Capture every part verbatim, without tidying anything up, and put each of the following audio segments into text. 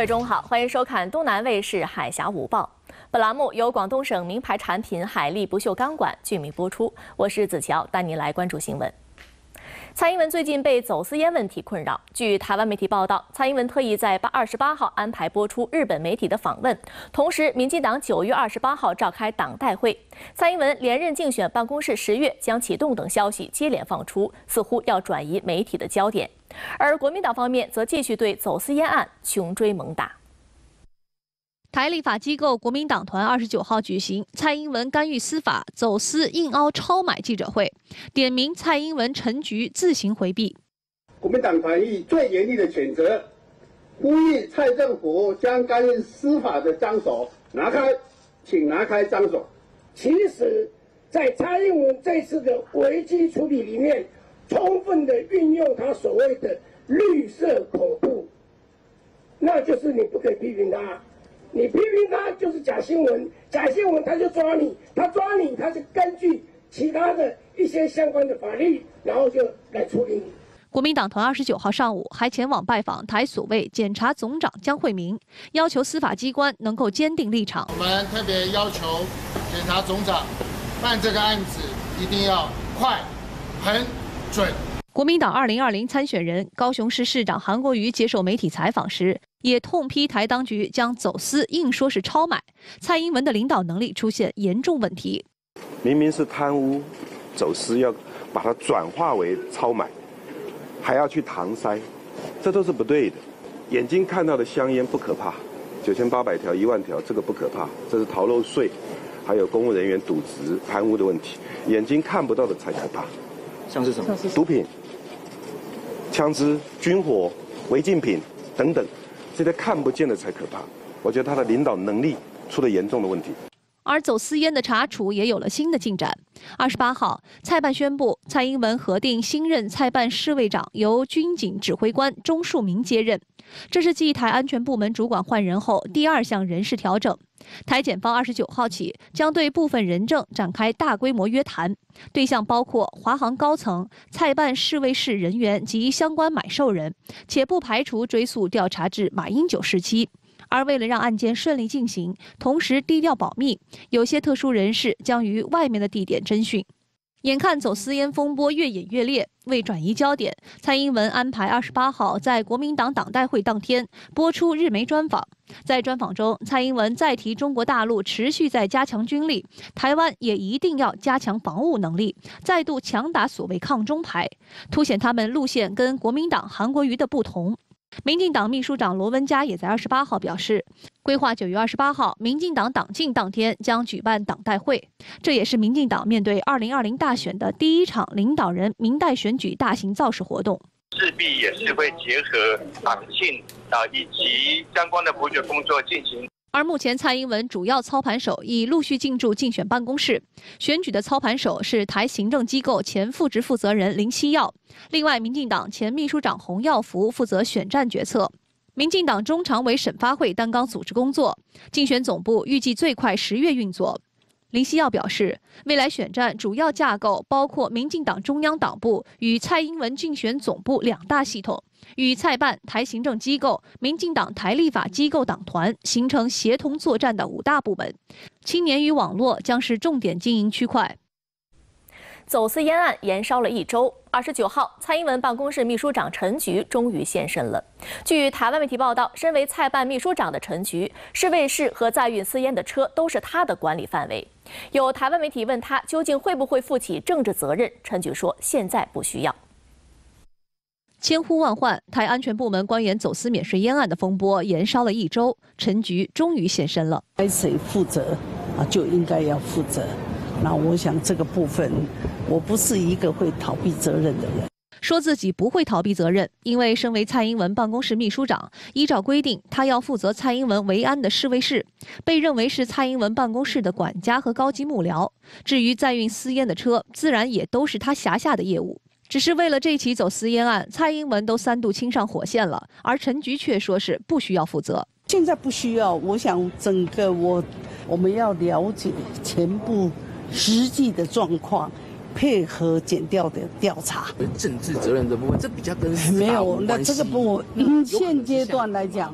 位中好，欢迎收看东南卫视《海峡午报》。本栏目由广东省名牌产品海力不锈钢管剧名播出。我是子乔，带您来关注新闻。蔡英文最近被走私烟问题困扰。据台湾媒体报道，蔡英文特意在二十八号安排播出日本媒体的访问，同时，民进党九月二十八号召开党代会，蔡英文连任竞选办公室十月将启动等消息接连放出，似乎要转移媒体的焦点。而国民党方面则继续对走私烟案穷追猛打。 台立法机构国民党团二十九号举行蔡英文干预司法、走私硬凹超买记者会，点名蔡英文陈局自行回避。 国民党团以最严厉的谴责，呼吁蔡政府将干预司法的脏手拿开，请拿开脏手。 其实，在蔡英文这次的危机处理里面，充分的运用他所谓的绿色恐怖，那就是你不可以批评他。你批评他就是假新闻，假新闻他就抓你，他抓你他就根据其他的一些相关的法律，然后就来处理你。 国民党团二十九号上午还前往拜访台所谓检察总长江惠民，要求司法机关能够坚定立场。 我们特别要求检察总长办这个案子一定要快、很准。 国民党二零二零参选人高雄市市长韩国瑜接受媒体采访时，也痛批台当局将走私硬说是超买，蔡英文的领导能力出现严重问题。 明明是贪污、走私，要把它转化为超买，还要去搪塞，这都是不对的。眼睛看到的香烟不可怕，九千八百条、一万条，这个不可怕，这是逃漏税，还有公务人员渎职、贪污的问题。眼睛看不到的才可怕， 像是什么？ 毒品、枪支、军火、违禁品等等。这些看不见的才可怕，我觉得他的领导能力出了严重的问题。 而走私烟的查处也有了新的进展。二十八号，蔡办宣布，蔡英文核定新任蔡办侍卫长由军警指挥官钟树明接任，这是继台安全部门主管换人后第二项人事调整。台检方二十九号起将对部分人证展开大规模约谈，对象包括华航高层、蔡办侍卫室人员及相关买受人，且不排除追溯调查至马英九时期。而为了让案件顺利进行，同时低调保密，有些特殊人士将于外面的地点侦讯。眼看走私烟风波越演越烈，为转移焦点，蔡英文安排二十八号在国民党党代会当天播出日媒专访。在专访中，蔡英文再提中国大陆持续在加强军力，台湾也一定要加强防务能力，再度强打所谓抗中牌，凸显他们路线跟国民党韩国瑜的不同。民进党秘书长罗文嘉也在二十八号表示，规划九月二十八号民进党党庆当天将举办党代会，这也是民进党面对二零二零大选的第一场领导人民代选举大型造势活动， 势必也是会结合党庆啊以及相关的补选工作进行。 而目前蔡英文主要操盘手已陆续进驻竞选办公室，选举的操盘手是台行政机构前副职负责人林锡耀，另外民进党前秘书长洪耀福负责选战决策，民进党中常委审发会担纲组织工作，竞选总部预计最快十月运作。林锡耀表示，未来选战主要架构包括民进党中央党部与蔡英文竞选总部两大系统，与蔡办、台行政机构、民进党台立法机构党团形成协同作战的五大部门。青年与网络将是重点经营区块。 走私烟案延烧了一周，二十九号，蔡英文办公室秘书长陈菊终于现身了。据台湾媒体报道，身为蔡办秘书长的陈菊，侍卫室和载运私烟的车都是他的管理范围。有台湾媒体问他究竟会不会负起政治责任，陈菊说现在不需要。 千呼万唤，台安全部门官员走私免税烟案的风波延烧了一周，陈菊终于现身了。 该谁负责啊，就应该要负责。那我想这个部分，我不是一个会逃避责任的人。 说自己不会逃避责任，因为身为蔡英文办公室秘书长，依照规定，他要负责蔡英文维安的侍卫室，被认为是蔡英文办公室的管家和高级幕僚。至于载运私烟的车，自然也都是他辖下的业务。只是为了这起走私烟案，蔡英文都三度亲上火线了，而陈菊却说是不需要负责。 现在不需要，我想整个我我们要了解全部实际的状况，配合检调的调查。 政治责任的部分，这比较跟没有，那这个不，嗯，现阶段来讲，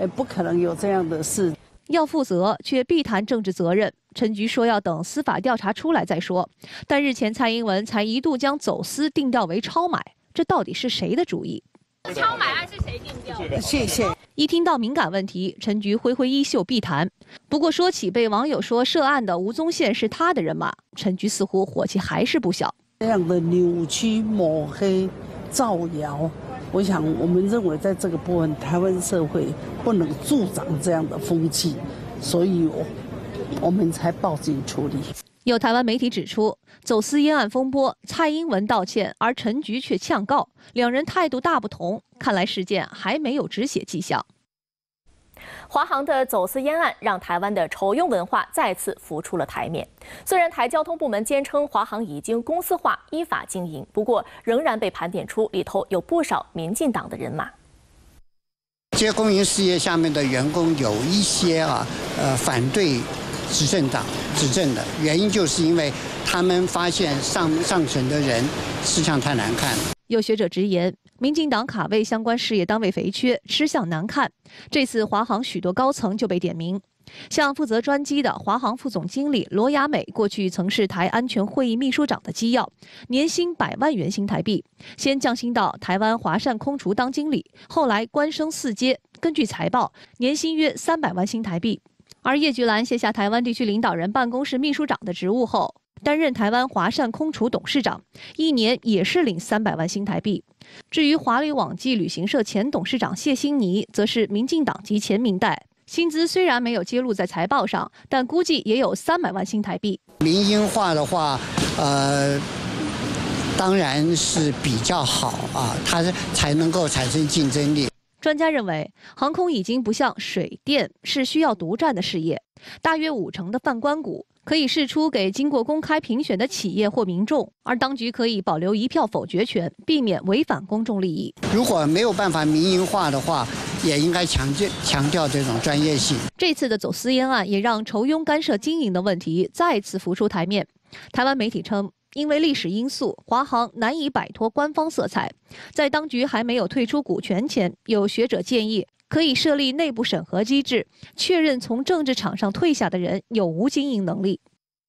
哎，不可能有这样的事。 要负责，却避谈政治责任。陈菊说要等司法调查出来再说。但日前蔡英文才一度将走私定调为超买，这到底是谁的主意？ 超买案是谁定调的？ 谢谢。 一听到敏感问题，陈菊挥挥衣袖避谈。不过说起被网友说涉案的吴宗宪是他的人马，陈菊似乎火气还是不小。 这样的扭曲、抹黑、造谣。我想，我们认为在这个部分，台湾社会不能助长这样的风气，所以我我们才报警处理。 有台湾媒体指出，走私烟案风波，蔡英文道歉，而陈菊却呛告，两人态度大不同。看来事件还没有止血迹象。 华航的走私烟案让台湾的酬庸文化再次浮出了台面。虽然台交通部门坚称华航已经公司化、依法经营，不过仍然被盘点出里头有不少民进党的人马。 这些公营事业下面的员工有一些啊，呃，反对执政党执政的原因，就是因为他们发现上上层的人吃相太难看了。 有学者直言，民进党卡位相关事业单位肥缺，吃相难看。这次华航许多高层就被点名，像负责专机的华航副总经理罗雅美，过去曾是台安全会议秘书长的机要，年薪百万元新台币，先降薪到台湾华善空厨当经理，后来官升四阶，根据财报，年薪约三百万新台币。而叶菊兰卸下台湾地区领导人办公室秘书长的职务后，担任台湾华善空厨董事长，一年也是领三百万新台币。至于华旅网际旅行社前董事长谢欣妮，则是民进党籍前明代，薪资虽然没有揭露在财报上，但估计也有三百万新台币。 民营化的话，呃，当然是比较好啊，它才能够产生竞争力。 专家认为，航空已经不像水电是需要独占的事业，大约五成的泛关股可以释出给经过公开评选的企业或民众，而当局可以保留一票否决权，避免违反公众利益。 如果没有办法民营化的话，也应该强调强调这种专业性。 这次的走私烟案也让酬庸干涉经营的问题再次浮出台面。台湾媒体称，因为历史因素，华航难以摆脱官方色彩。在当局还没有退出股权前，有学者建议可以设立内部审核机制，确认从政治场上退下的人有无经营能力。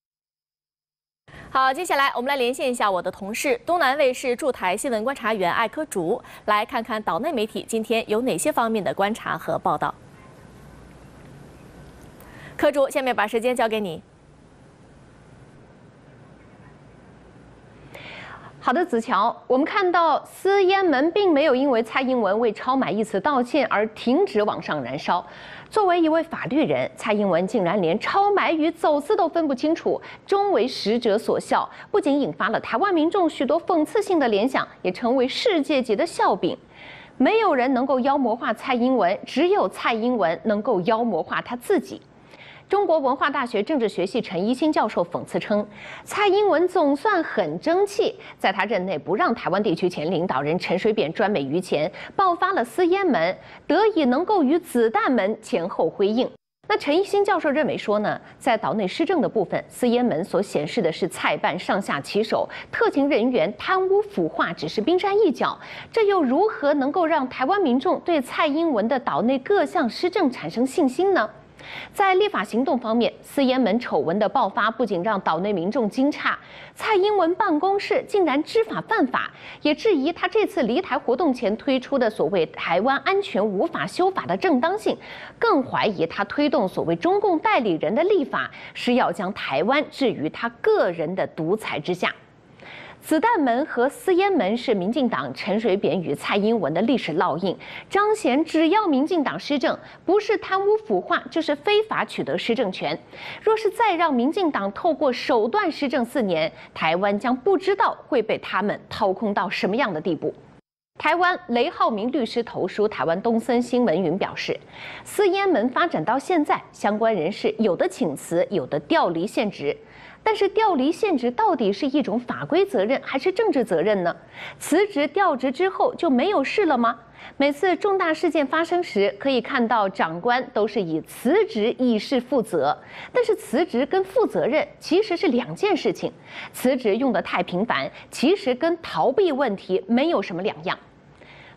好，接下来我们来连线一下我的同事，东南卫视驻台新闻观察员艾科竹，来看看岛内媒体今天有哪些方面的观察和报道。科竹，下面把时间交给你。 好的，子乔，我们看到私烟门并没有因为蔡英文为超买一词道歉而停止往上燃烧。作为一位法律人，蔡英文竟然连超买与走私都分不清楚，终为时者所笑，不仅引发了台湾民众许多讽刺性的联想，也成为世界级的笑柄。没有人能够妖魔化蔡英文，只有蔡英文能够妖魔化他自己。中国文化大学政治学系陈一新教授讽刺称，蔡英文总算很争气，在他任内不让台湾地区前领导人陈水扁专美于前，爆发了私烟门，得以能够与子弹门前后辉映。那陈一新教授认为说呢，在岛内施政的部分，私烟门所显示的是蔡办上下其手，特勤人员贪污腐化只是冰山一角，这又如何能够让台湾民众对蔡英文的岛内各项施政产生信心呢？在立法行动方面，私烟门丑闻的爆发不仅让岛内民众惊诧，蔡英文办公室竟然知法犯法，也质疑他这次离台活动前推出的所谓台湾安全无法修法的正当性，更怀疑他推动所谓中共代理人的立法是要将台湾置于他个人的独裁之下。子弹门和私烟门是民进党陈水扁与蔡英文的历史烙印，彰显只要民进党施政，不是贪污腐化，就是非法取得施政权。若是再让民进党透过手段施政四年，台湾将不知道会被他们掏空到什么样的地步。台湾雷浩明律师投书台湾东森新闻云表示，私烟门发展到现在，相关人士有的请辞，有的调离现职。但是调离现职到底是一种法规责任还是政治责任呢？辞职调职之后就没有事了吗？每次重大事件发生时，可以看到长官都是以辞职以示负责，但是辞职跟负责任其实是两件事情。辞职用得太频繁，其实跟逃避问题没有什么两样。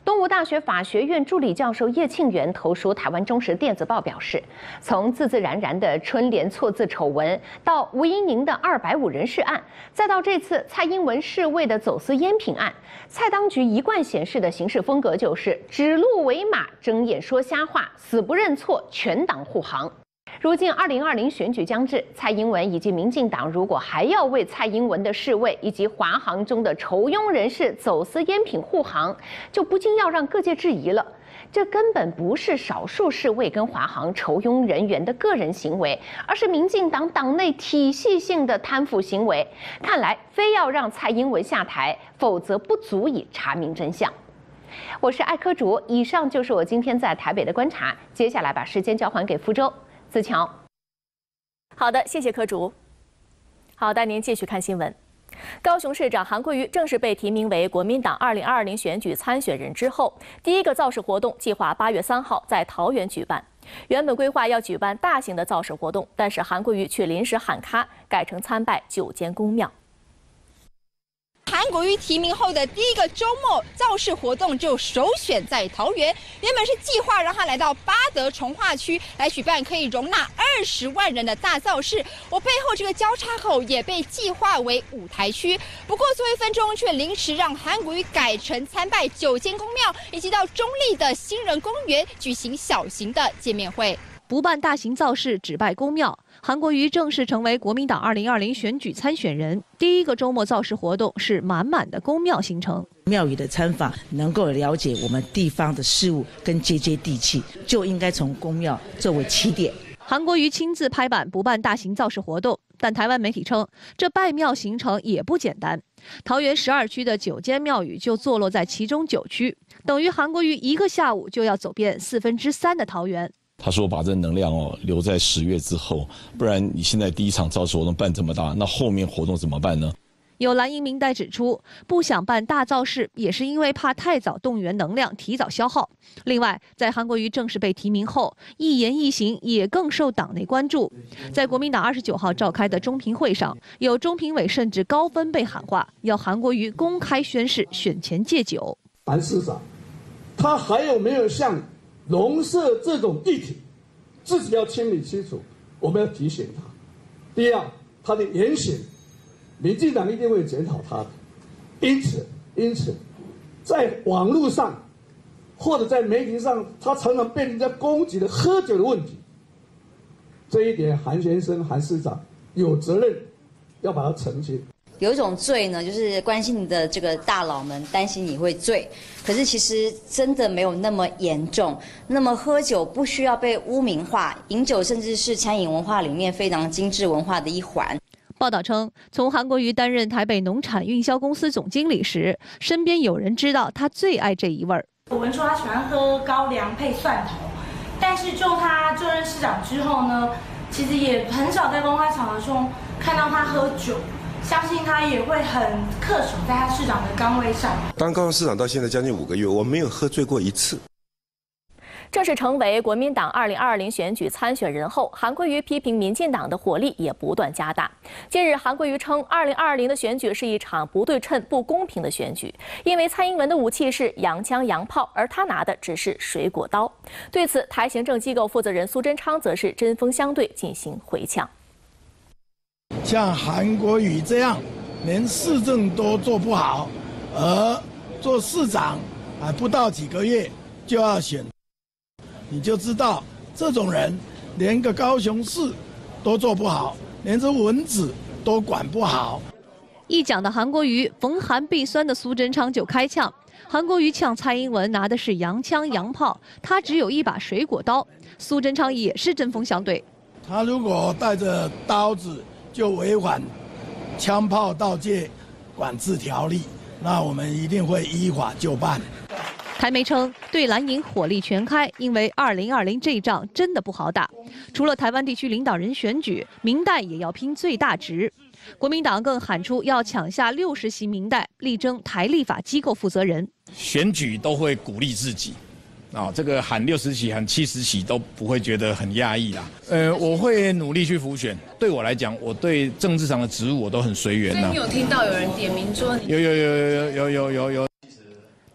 东吴大学法学院助理教授叶庆元投书台湾中时电子报表示，从自自然然的春联错字丑闻，到吴怡宁的二百五人事案，再到这次蔡英文侍卫的走私烟品案，蔡当局一贯显示的行事风格就是指鹿为马、睁眼说瞎话、死不认错、全党护航。如今二零二零选举将至，蔡英文以及民进党如果还要为蔡英文的侍卫以及华航中的酬庸人士走私烟品护航，就不禁要让各界质疑了。这根本不是少数侍卫跟华航酬庸人员的个人行为，而是民进党党内体系性的贪腐行为。看来非要让蔡英文下台，否则不足以查明真相。我是艾科竹，以上就是我今天在台北的观察。接下来把时间交还给福州。子乔， 好的，谢谢柯竹。好，带您继续看新闻。高雄市长韩国瑜正式被提名为国民党二零二零选举参选人之后，第一个造势活动计划八月三号在桃园举办。原本规划要举办大型的造势活动，但是韩国瑜却临时喊卡，改成参拜九间宫庙。 韩国瑜提名后的第一个周末造势活动就首选在桃园，原本是计划让他来到八德重划区来举办可以容纳二十万人的大造势，我背后这个交叉口也被计划为舞台区。不过最后一分钟却临时让韩国瑜改成参拜九间宫庙，以及到中立的新人公园举行小型的见面会。 不办大型造势，只拜公庙。韩国瑜正式成为国民党二零二零选举参选人。第一个周末造势活动是满满的公庙行程。 庙宇的参访能够了解我们地方的事物跟接接地气，就应该从公庙作为起点。 韩国瑜亲自拍板不办大型造势活动，但台湾媒体称这拜庙行程也不简单。桃园十二区的九间庙宇就坐落在其中九区，等于韩国瑜一个下午就要走遍四分之三的桃园。 他说把这能量哦留在十月之后，不然你现在第一场造势活动办这么大，那后面活动怎么办呢？ 有蓝营民代指出，不想办大造势，也是因为怕太早动员能量，提早消耗。另外，在韩国瑜正式被提名后，一言一行也更受党内关注。在国民党二十九号召开的中评会上，有中评委甚至高分贝喊话，要韩国瑜公开宣誓选前戒酒。 韩市长，他还有没有像农舍这种议题，自己要清理清楚，我们要提醒他。第二，他的言行，民进党一定会检讨他的。因此，因此，在网络上或者在媒体上，他常常被人家攻击的喝酒的问题，这一点韩先生、韩市长有责任要把它澄清。 有一种醉呢，就是关心你的这个大佬们担心你会醉，可是其实真的没有那么严重。那么喝酒不需要被污名化，饮酒甚至是餐饮文化里面非常精致文化的一环。 报道称，从韩国瑜担任台北农产运销公司总经理时，身边有人知道他最爱这一味儿。 我闻说他喜欢喝高粱配蒜头，但是就他就任市长之后呢，其实也很少在公开场合中看到他喝酒。相信他也会很恪守在他市长的岗位上。 当高雄市长到现在将近五个月，我没有喝醉过一次。 正式成为国民党二零二零选举参选人后，韩国瑜批评民进党的火力也不断加大。近日，韩国瑜称，二零二零的选举是一场不对称、不公平的选举，因为蔡英文的武器是洋枪洋炮，而他拿的只是水果刀。对此，台行政机构负责人苏贞昌则是针锋相对，进行回呛。 像韩国瑜这样，连市政都做不好，而做市长还不到几个月就要选，你就知道这种人连个高雄市都做不好，连这文子都管不好。 一讲的韩国瑜，逢韩必酸的苏贞昌就开呛。韩国瑜呛蔡英文拿的是洋枪洋炮，他只有一把水果刀。苏贞昌也是针锋相对。 他如果带着刀子，就违反枪炮盗戒管制条例，那我们一定会依法就办。 台媒称，对蓝营火力全开，因为二零二零这一仗真的不好打。除了台湾地区领导人选举，民代也要拼最大值。国民党更喊出要抢下六十席民代，力争台立法机构负责人。 选举都会鼓励自己。啊、哦，这个喊六十席、喊七十席都不会觉得很压抑啦。呃，我会努力去辅选。对我来讲，我对政治上的职务我都很随缘呐。 你有听到有人点名说你？ 有有有有有有有有。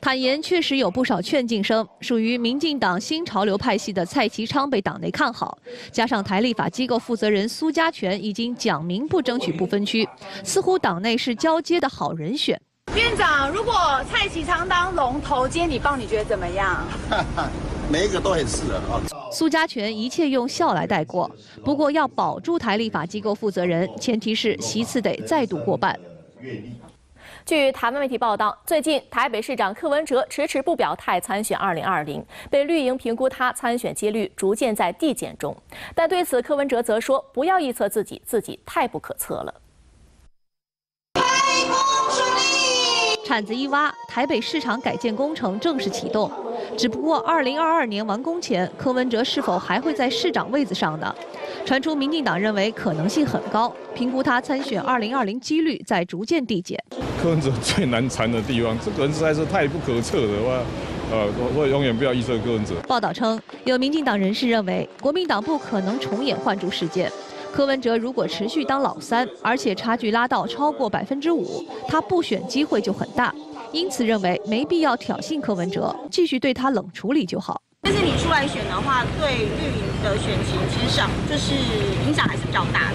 坦言确实有不少劝进声，属于民进党新潮流派系的蔡其昌被党内看好，加上台立法机构负责人苏家全已经讲明不争取不分区，似乎党内是交接的好人选。 院长，如果蔡其昌当龙头接你棒，你觉得怎么样？ 每一个都很适合啊。 苏家全一切用笑来带过，不过要保住台立法机构负责人，前提是席次得再度过半。 据台湾媒体报道，最近台北市长柯文哲迟迟不表态参选二零二零，被绿营评估他参选几率逐渐在递减中。但对此，柯文哲则说：“不要臆测自己，自己太不可测了。” 铲子一挖，台北市场改建工程正式启动。只不过，二零二二年完工前，柯文哲是否还会在市长位子上呢？传出民进党认为可能性很高，评估他参选二零二零几率在逐渐递减。 柯文哲最难缠的地方，这个人实在是太不可测了，我呃，我永远不要预测柯文哲。 报道称，有民进党人士认为，国民党不可能重演换柱事件。柯文哲如果持续当老三，而且差距拉到超过百分之五，他不选机会就很大。因此认为没必要挑衅柯文哲，继续对他冷处理就好。 但是你出来选的话，对绿营的选情其实上就是影响还是比较大的。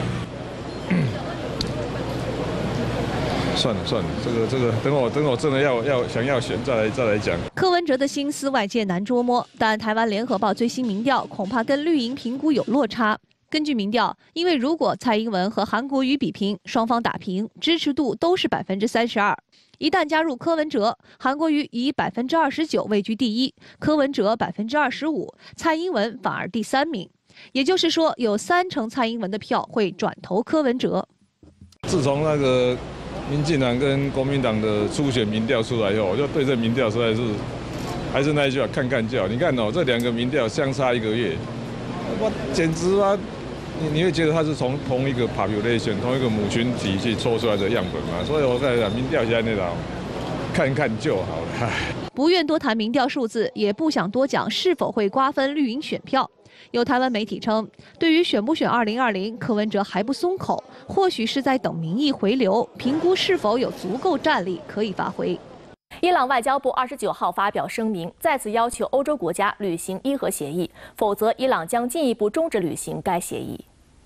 算了算了，这个这个，等我等我真的要要想要选再来再来讲。 柯文哲的心思外界难捉摸，但台湾联合报最新民调恐怕跟绿营评估有落差。根据民调，因为如果蔡英文和韩国瑜比拼，双方打平，支持度都是百分之三十二。一旦加入柯文哲，韩国瑜以百分之二十九位居第一，柯文哲百分之二十五，蔡英文反而第三名。也就是说，有三成蔡英文的票会转投柯文哲。 自从那个民进党跟国民党的初选民调出来以后，我就对这民调实在是，还是那一句话，看看就好。你看哦，这两个民调相差一个月，我简直啊！你你会觉得它是从同一个 population 同一个母群体去抽出来的样本嘛？所以我跟你讲，民调现在那种看看就好了。 不愿多谈民调数字，也不想多讲是否会瓜分绿营选票。有台湾媒体称，对于选不选二零二零，柯文哲还不松口，或许是在等民意回流，评估是否有足够战力可以发挥。 伊朗外交部二十九号发表声明，再次要求欧洲国家履行伊核协议，否则伊朗将进一步终止履行该协议。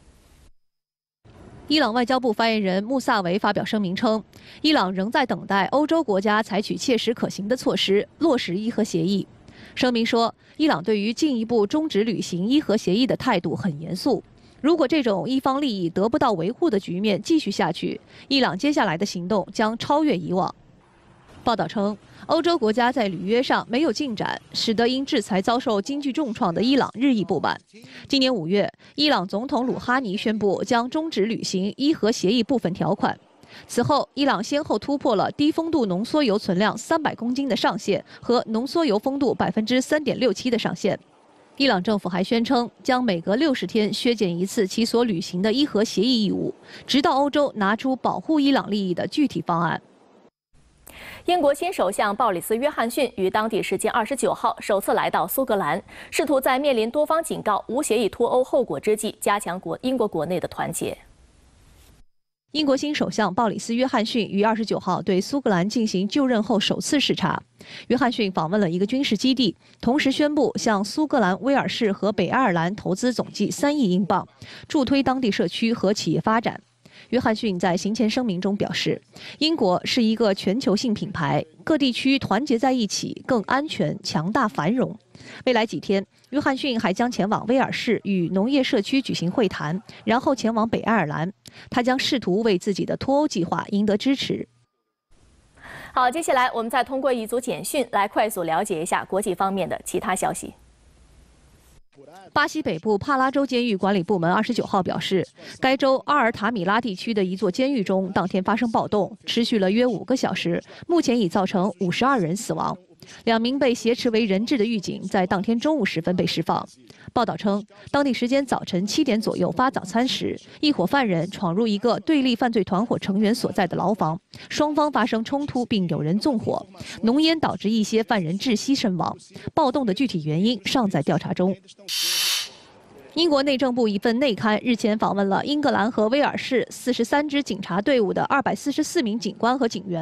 伊朗外交部发言人穆萨维发表声明称，伊朗仍在等待欧洲国家采取切实可行的措施，落实伊核协议。声明说，伊朗对于进一步终止履行伊核协议的态度很严肃。如果这种一方利益得不到维护的局面继续下去，伊朗接下来的行动将超越以往。报道称，欧洲国家在履约上没有进展，使得因制裁遭受经济重创的伊朗日益不满。今年五月，伊朗总统鲁哈尼宣布将终止履行伊核协议部分条款。此后，伊朗先后突破了低风度浓缩铀存量三百公斤的上限和浓缩铀丰度百分之三点六七的上限。伊朗政府还宣称，将每隔六十天削减一次其所履行的伊核协议义务，直到欧洲拿出保护伊朗利益的具体方案。 英国新首相鲍里斯·约翰逊于当地时间二十九号首次来到苏格兰，试图在面临多方警告无协议脱欧后果之际，加强国英国国内的团结。 英国新首相鲍里斯·约翰逊于二十九号对苏格兰进行就任后首次视察。约翰逊访问了一个军事基地，同时宣布向苏格兰、威尔士和北爱尔兰投资总计三亿英镑，助推当地社区和企业发展。约翰逊在行前声明中表示，英国是一个全球性品牌，各地区团结在一起，更安全、强大、繁荣。未来几天，约翰逊还将前往威尔士与农业社区举行会谈，然后前往北爱尔兰。他将试图为自己的脱欧计划赢得支持。 好，接下来我们再通过一组简讯来快速了解一下国际方面的其他消息。 巴西北部帕拉州监狱管理部门二十九号表示，该州阿尔塔米拉地区的一座监狱中当天发生暴动，持续了约五个小时，目前已造成五十二人死亡。两名被挟持为人质的狱警在当天中午时分被释放。报道称，当地时间早晨七点左右发早餐时，一伙犯人闯入一个对立犯罪团伙成员所在的牢房，双方发生冲突，并有人纵火，浓烟导致一些犯人窒息身亡。暴动的具体原因尚在调查中。英国内政部一份内刊日前访问了英格兰和威尔士四十三支警察队伍的二百四十四名警官和警员。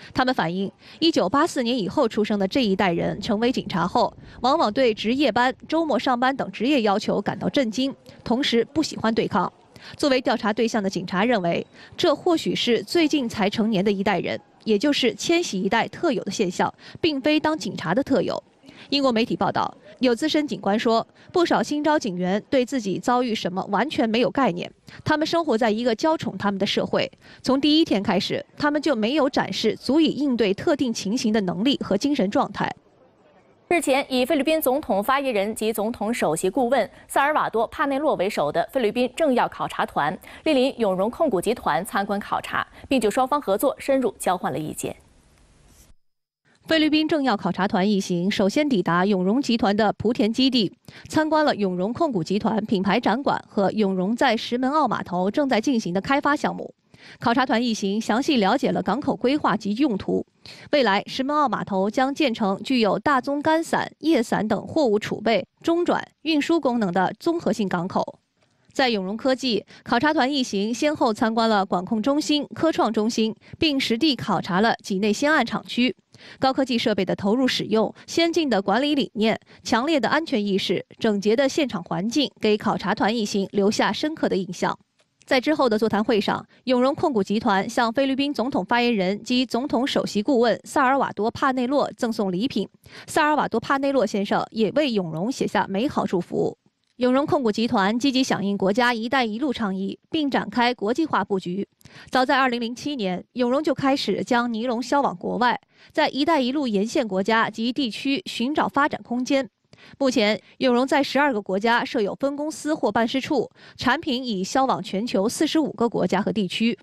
他们反映，一九八四年以后出生的这一代人成为警察后，往往对值夜班、周末上班等职业要求感到震惊，同时不喜欢对抗。作为调查对象的警察认为，这或许是最近才成年的一代人，也就是千禧一代特有的现象，并非当警察的特有。英国媒体报道，有资深警官说，不少新招警员对自己遭遇什么完全没有概念，他们生活在一个娇宠他们的社会，从第一天开始，他们就没有展示足以应对特定情形的能力和精神状态。 日前，以菲律宾总统发言人及总统首席顾问萨尔瓦多·帕内洛为首的菲律宾政要考察团莅临永荣控股集团参观考察，并就双方合作深入交换了意见。 菲律宾政要考察团一行首先抵达永荣集团的莆田基地，参观了永荣控股集团品牌展馆和永荣在石门澳码头正在进行的开发项目。考察团一行详细了解了港口规划及用途。未来，石门澳码头将建成具有大宗干散、叶散等货物储备、中转、运输功能的综合性港口。在永荣科技，考察团一行先后参观了管控中心、科创中心，并实地考察了几内先案厂区。高科技设备的投入使用、先进的管理理念、强烈的安全意识、整洁的现场环境，给考察团一行留下深刻的印象。在之后的座谈会上，永荣控股集团向菲律宾总统发言人及总统首席顾问萨尔瓦多·帕内洛赠送礼品。萨尔瓦多·帕内洛先生也为永荣写下美好祝福。永荣控股集团积极响应国家“一带一路”倡议，并展开国际化布局。早在二零零七年，永荣就开始将尼龙销往国外，在“一带一路”沿线国家及地区寻找发展空间。目前，永荣在十二个国家设有分公司或办事处，产品已销往全球四十五个国家和地区。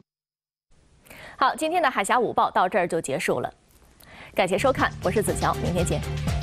好，今天的海峡午报到这儿就结束了，感谢收看，我是子乔，明天见。